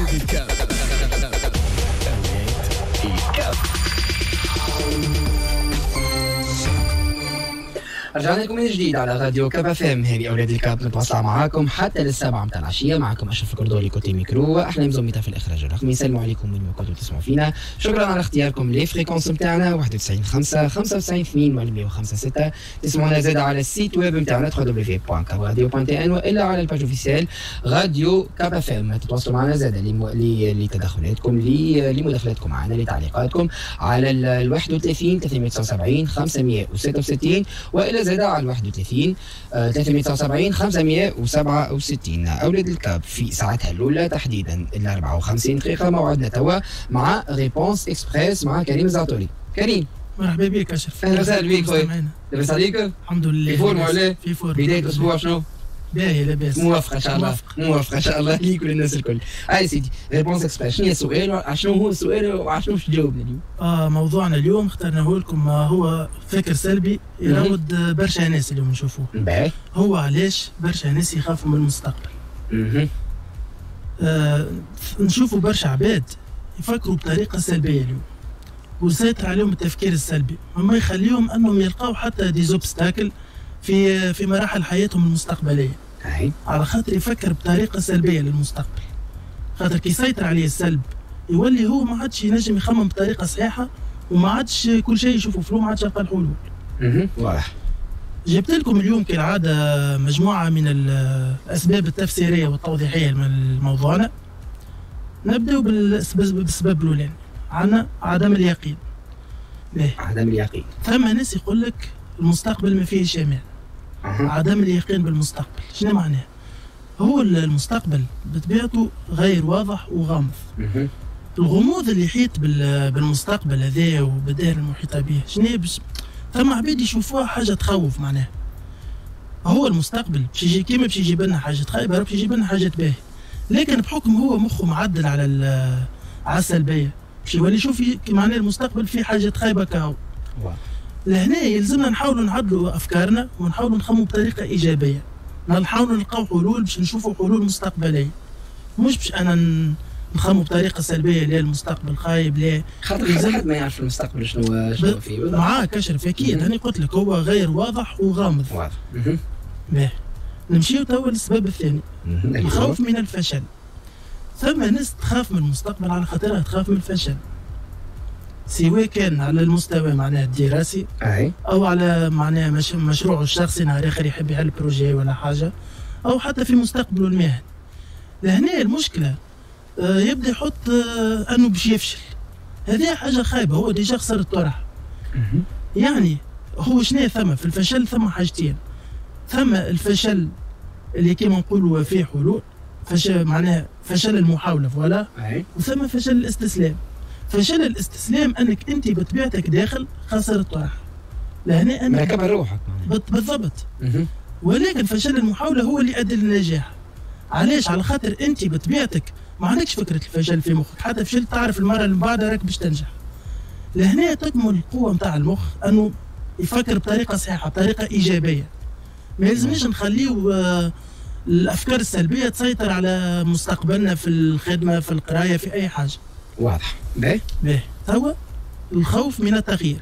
رجعنا لكم من جديد على راديو كاب اف ام. هذه اولاد الكاب متواصله معاكم حتى للسبعة متاع العشيه. معكم اشرف الكردولي كوتي ميكرو واحلام زوميتا في الاخراج الرقمي. نسلموا عليكم وين ما كنتوا تسمعوا فينا. شكرا على اختياركم لي فريكونس نتاعنا 91.5 95.2 و105.6. تسمعونا زاد على السيت ويب نتاعنا www.cabradio.tn والا على الباج اوفيسيال راديو كاب اف ام. تتواصلوا معنا زاد لتدخلاتكم لمداخلاتكم معنا لتعليقاتكم على ال 31 379 566 والى زاد على 31 379 567. اولاد الكاب في ساعتها الاولى تحديدا ال 54 دقيقه موعدنا توا مع ريبونس اكسبريس مع كريم الزعتوري. كريم مرحبا بك اشرف. اهلا وسهلا بك خويا. لاباس عليك؟ الحمد لله. في فورم ولا؟ في فورم. بدايه الاسبوع شنو؟ باهي لاباس. موافقه ان شاء الله. موافقه ان شاء الله ليك وللناس الكل. هاي سيدي ريبونس اكسبريس. شنو هي السؤال؟ شنو هو السؤال وعشنو باش تجاوبنا اليوم؟ موضوعنا اليوم اخترناه لكم هو فكر سلبي يراود برشا ناس اليوم نشوفوه. باهي. هو علاش برشا ناس يخافوا من المستقبل. نشوفوا برشا عباد يفكروا بطريقه سلبيه اليوم وسيطر عليهم التفكير السلبي، وما يخليهم انهم يلقاو حتى دي زوبستاكل في مراحل حياتهم المستقبليه. على خاطر يفكر بطريقه سلبيه للمستقبل، خاطر كي يسيطر عليه السلب يولي هو ما عادش ينجم يخمم بطريقه صحيحه وما عادش كل شيء يشوفه فيه ما عادش يلقى الحلول. واضح. جبت لكم اليوم كالعاده مجموعه من الاسباب التفسيريه والتوضيحيه لموضوعنا. نبداو بالسبب الاولاني، عندنا عدم اليقين. عدم اليقين. ثم ناس يقول لك المستقبل ما فيهش امان. عدم اليقين بالمستقبل شنو معناه؟ هو المستقبل بطبيعته غير واضح وغامض. الغموض اللي يحيط بالمستقبل هذا وبالدائره المحيطه به شنو ثم عباد يشوفوها حاجه تخوف. معناها هو المستقبل باش يجي كيما باش يجيب لنا حاجه خايبه باش يجيب لنا حاجه باهيه، لكن بحكم هو مخه معدل على السلبيه باش يولي يشوف معناه المستقبل فيه حاجه خايبه كهو. لهنا يلزمنا نحاولوا نعدلوا افكارنا ونحاولوا نخموا بطريقه ايجابيه، نحاولوا نلقاو حلول باش نشوفوا حلول مستقبليه، مش باش انا نخموا بطريقه سلبيه لا المستقبل خايب لا. خاطر حد ما يعرف المستقبل شنو فيه. معاك اشرف اكيد. هاني قلت لك هو غير واضح وغامض. واضح. نمشيو توا للسبب الثاني، الخوف من الفشل. ثم ناس تخاف من المستقبل على خاطرها تخاف من الفشل، سواء كان على المستوى معناه الدراسي او على معناه مشروعه الشخصي، نهار اخر يحب يحل بروجي ولا حاجه، او حتى في مستقبله المهني. لهنا المشكله يبدا يحط انه باش يفشل. هذه حاجه خايبه، هو ديجا خسر الطرح. يعني هو شنو ثم في الفشل؟ ثم حاجتين، ثم الفشل اللي كيما نقولوا فيه حلول، فشل معناها فشل المحاوله فوالا، وثم فشل الاستسلام. فشل الاستسلام انك انت بطبيعتك داخل خاسر الطرح، لهنا انك مركب روحك بالضبط. ولكن فشل المحاوله هو اللي يؤدي للنجاح. علاش؟ على خاطر انت بطبيعتك ما عندكش فكره الفشل في مخك، حتى فشلت تعرف المره اللي بعدها راك باش تنجح. لهنا تكمن القوه نتاع المخ انه يفكر بطريقه صحيحه بطريقه ايجابيه. ما يلزمنيش نخليو الافكار السلبيه تسيطر على مستقبلنا في الخدمه في القرايه في اي حاجه. واضح. باهي. توا الخوف من التغيير.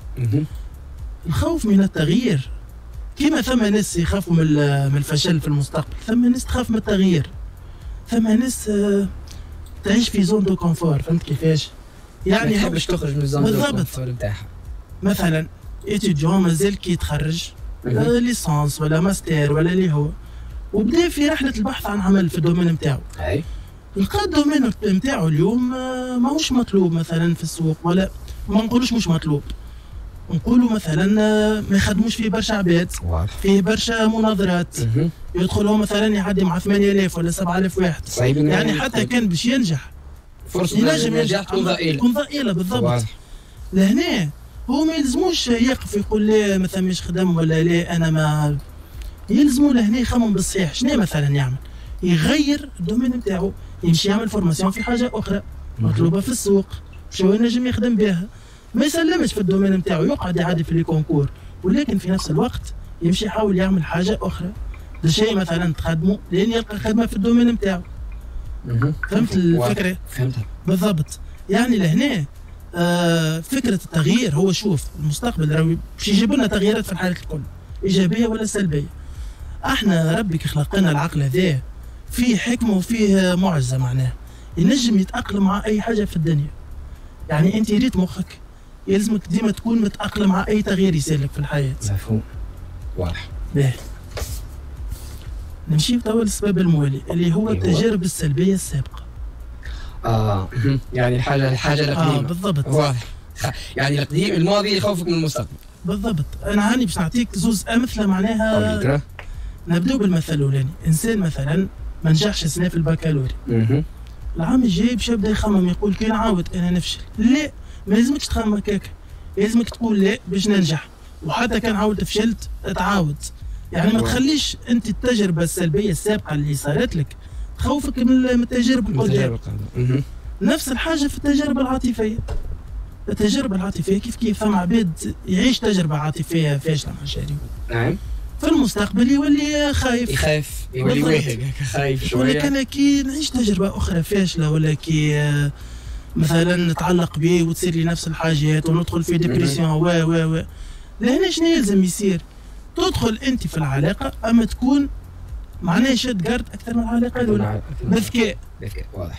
الخوف من التغيير كما ثم ناس يخافوا من الفشل في المستقبل، ثم ناس تخاف من التغيير. ثم ناس تعيش في زون دو كونفور. فهمت كيفاش؟ يعني ما تحبش تخرج من زون دو كونفور نتاعها. مثلا ايتيديون مازال كي يتخرج ليسانس ولا ماستر ولا اللي هو، وبدا في رحله البحث عن عمل في الدومين نتاعو. لقى الدومين نتاعو اليوم ماهوش مطلوب مثلا في السوق، ولا ما نقولوش مش مطلوب، نقولوا مثلا ما يخدموش فيه برشا عباد، فيه برشا مناظرات، يدخلوا مثلا يعدي مع 8000 ولا 7000 واحد. يعني حتى كان باش ينجح فرصه النجاح تكون ضئيله بالضبط. لهنا هو ما يلزموش يقف يقول لا ما ثماش خدم ولا لا انا ما يلزموا. لهنا يخمم بالصحيح شنو مثلا يعمل، يغير الدومين نتاعو، يمشي يعمل فورماسيون في حاجه اخرى مطلوبه في السوق باش هو ينجم يخدم بها. ما يسلمش في الدومين نتاعو يقعد يعدي في لي كونكور، ولكن في نفس الوقت يمشي يحاول يعمل حاجه اخرى. ده شيء مثلا تخدمه لين يلقى خدمه في الدومين نتاعو. فهمت الفكره؟ فهمتها بالضبط. يعني لهنا فكره التغيير هو شوف المستقبل راهو باش يجيب لنا تغييرات في الحياه الكل ايجابيه ولا سلبيه. احنا ربك خلق لنا العقل هذا فيه حكمه وفيه معجزه معناه ينجم يتاقلم مع اي حاجه في الدنيا. يعني انت ريت مخك يلزمك ديما تكون متاقلم مع اي تغيير يصير في الحياه. مفهوم واضح. باهي نمشي توا للسبب الموالي اللي هو التجارب السلبيه السابقه. يعني الحاجه القديمه. بالضبط. واضح. يعني القديم الماضي يخوفك من المستقبل. بالضبط. انا هاني باش نعطيك زوز امثله معناها. نبداو بالمثل الاولاني. انسان مثلا ما نجحش السنه في البكالوريا. العام الجاي باش يبدا يخمم يقول كي نعاود انا نفشل. لا ما لازمكش تخمم هكاك، لازمك تقول لا باش ننجح، وحتى كان عاود فشلت تعاود. يعني ما تخليش انت التجربه السلبيه السابقه اللي صارت لك تخوفك من التجارب القدام. نفس الحاجه في التجارب العاطفيه. التجارب العاطفيه كيف فما عباد يعيش تجربه عاطفيه فاشله مع شريكه. نعم. في المستقبل يولي خايف. يخاف يولي واهق خايف شويه. ولكن انا كي نعيش تجربه اخرى فاشله ولا كي مثلا نتعلق به وتصير لي نفس الحاجات وندخل في ديبرسيون و لهنا شنو يلزم يصير؟ تدخل انت في العلاقه اما تكون معناها شد قرد اكثر من العلاقه الاولى بذكاء. واضح.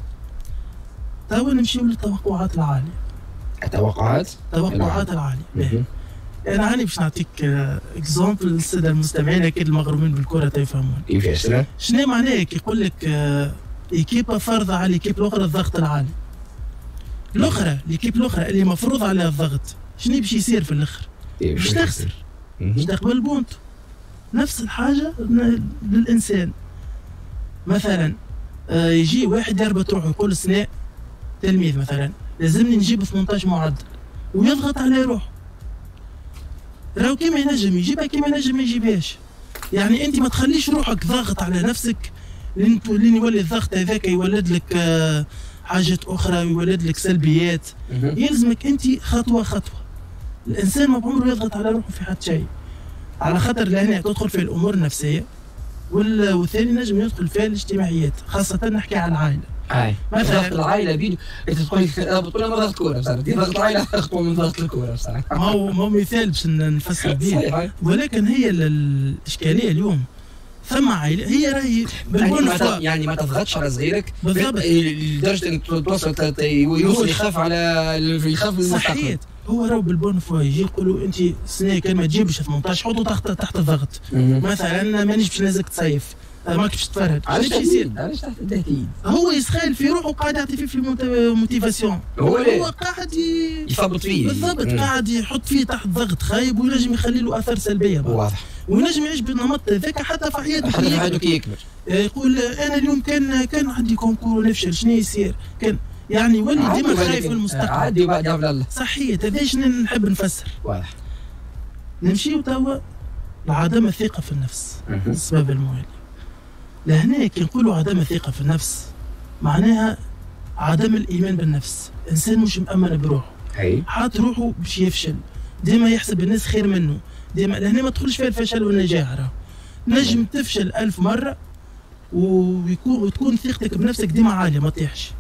توا نمشيو للتوقعات العاليه. التوقعات العاليه. انا هاني باش نعطيك اكزومبل للساده المستمعين اكيد المغرومين بالكره تيفهمون. كيفاش؟ شنو معناه كي يقول لك ايكيبا فرض على الايكيب الاخرى الضغط العالي. الايكيب الاخرى اللي مفروض عليها الضغط شنو باش يصير في الاخر؟ باش تخسر. باش تقبل بونتو. نفس الحاجه للانسان. مثلا يجي واحد يربط روحه يقول السنه تلميذ مثلا لازمني نجيب 18 معدل ويضغط على روحه. راهو كيما ينجم يجيبها كيما ينجم ما يجيبهاش. يعني انت ما تخليش روحك ضاغط على نفسك لين يولي الضغط هذاك يولد لك حاجات اخرى ويولد لك سلبيات. يلزمك انت خطوه خطوه. الانسان ما بعمره يضغط على روحه في حد شيء، على خاطر لهنا تدخل في الامور النفسيه والثاني نجم يدخل في الاجتماعيات، خاصه نحكي على العائله. مثلا ضغط العائله بيدو انت تقول ما ضغط كوره بصراحه، ضغط العائله اخطر من ضغط الكوره بصراحه. ما هو مثال باش نفسر به. ولكن هي الاشكاليه اليوم ثم عائله هي راهي يعني ما تضغطش على صغيرك بالضبط لدرجه انك توصل يوصل يخاف من المستقبل. صحيح. هو راهو بالبون فوا يجي يقولوا انت السنه كان ما تجيبش 18 حطوا تحت الضغط. مثلا مانيش باش نازلك تصيف ماكش باش تتفرهد. علاش يصير؟ علاش تحت التهديد؟ هو يسخال في روحه وقاعد يعطي فيه موتيفاسيون. هو قاعد يثبط فيه بالضبط. قاعد يحط فيه تحت ضغط خايب وينجم يخلي له اثار سلبيه. واضح. وينجم يعيش بالنمط هذاك حتى في حياته كي يكبر. يقول انا اليوم كان عندي كونكور ونفشل شنو يصير؟ كان يعني يولي ديما خايف من المستقبل. عادي وبعد الله. صحيح. هذا شنو نحب نفسر. واضح. نمشيو توا لعدم الثقه في النفس. السبب الموالي. لهنا كي نقولوا عدم الثقه في النفس معناها عدم الايمان بالنفس. انسان مش مامن بروحه. حاط روحه باش يفشل، ديما يحسب الناس خير منه، ديما لهنا ما تدخلش فيها الفشل والنجاح. راه نجم تفشل 1000 مره وتكون ثقتك بنفسك ديما عاليه ما تطيحش.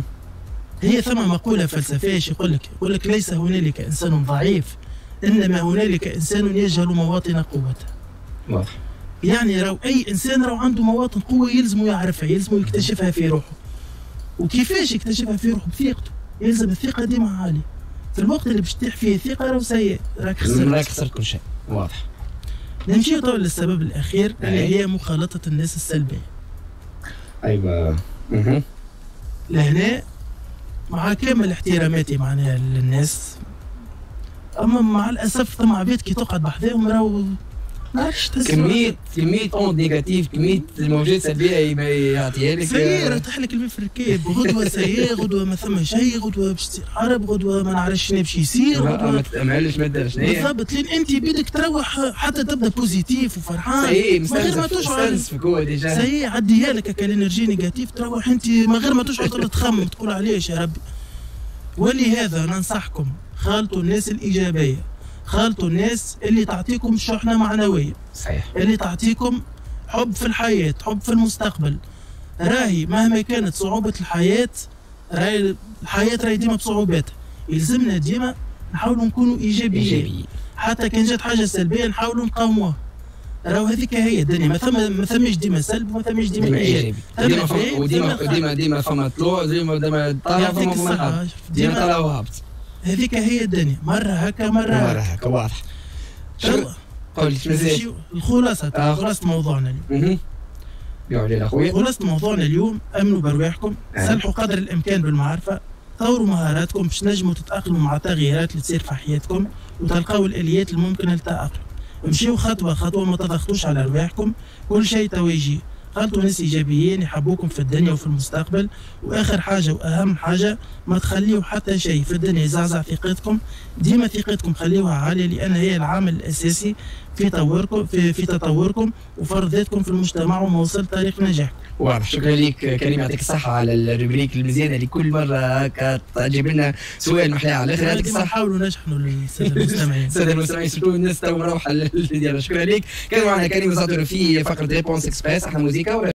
هي ثم مقوله فلسفيه يقول لك ليس هنالك انسان ضعيف انما هنالك انسان يجهل مواطن قوته. واضح. يعني راهو اي انسان راهو عنده مواطن قوه يلزم يعرفها، يلزم يكتشفها في روحه. وكيفاش يكتشفها في روحه؟ بثقته. يلزم الثقه ديما عاليه. في الوقت اللي باش تطيح فيه الثقه راهو سيء، راك خسرت كل شيء. واضح. نمشي طبعا للسبب الاخير اللي هي مخالطه الناس السلبيه. ايوه. لهنا مع كامل احتراماتي معناها للناس، اما مع الاسف ثم عباد كي تقعد بحذاهم راهو كمية اون نيجاتيف، كمية موجات سلبية يعطيها لك. سيارة تحلك الماء في الركاب، غدوة سيئة، غدوة ما ثم شيء، غدوة باش تصير حرب، غدوة ما نعرفش شنو باش يصير، غدوة ما تأملش ما دارش بالضبط. لين انت بيدك تروح حتى تبدا بوزيتيف وفرحان من غير ما تشعر ديجا سيء عديها لك كالانرجي نيجاتيف، تروح انت من غير ما تشعر تخمم تقول عليش يا ربي. ولهذا ننصحكم خالطوا الناس الإيجابية، خالطوا الناس اللي تعطيكم شحنة معنوية. صحيح. اللي تعطيكم حب في الحياة، حب في المستقبل. راهي مهما كانت صعوبة الحياة، راهي الحياة راهي ديما بصعوباتها، يلزمنا ديما نحاولوا نكونوا إيجابيين. حتى كان جات حاجة سلبية نحاولوا نقاوموها. راهو هذيك هي الدنيا، ما ثماش ديما سلب وما ثماش ديما ايجابي. ديما فما طلوع، ديما طالع، ديما طالع وهابط. هذيك هي الدنيا، مرة هكا مرة هكا. واضح. قول لي خلاصة موضوعنا اليوم. خلاصة موضوعنا اليوم، امنوا برواحكم، صلحوا قدر الامكان بالمعرفة، طوروا مهاراتكم باش نجموا تتأقلموا مع التغييرات اللي تصير في حياتكم وتلقاو الاليات الممكنة للتأقلم. امشيو خطوة خطوة، ما تضغطوش على رواحكم، كل شيء تويجي، خلطوا ناس ايجابيين يحبوكم في الدنيا وفي المستقبل. واخر حاجة واهم حاجة، ما تخليوا حتى شيء في الدنيا يزعزع ثقتكم، ديما ثقتكم خليوها عالية، لان هي العامل الاساسي في تطوركم وفرض ذاتكم في المجتمع وموصل طريق نجاحكم. واضح. شكرا لك كريم، يعطيك الصحة على الروبريك المزيانة اللي كل مرة هكا تجيب لنا سؤال محلاه على الآخر. يعطيك الصحة. نحاولوا نشحنوا للسادة المستمعين. السادة المستمعين سورتو الناس تو مروحة. شكرا لك. كان معنا كريم زاطر في فقرة ريبونس اكسبريس. احنا موزيكا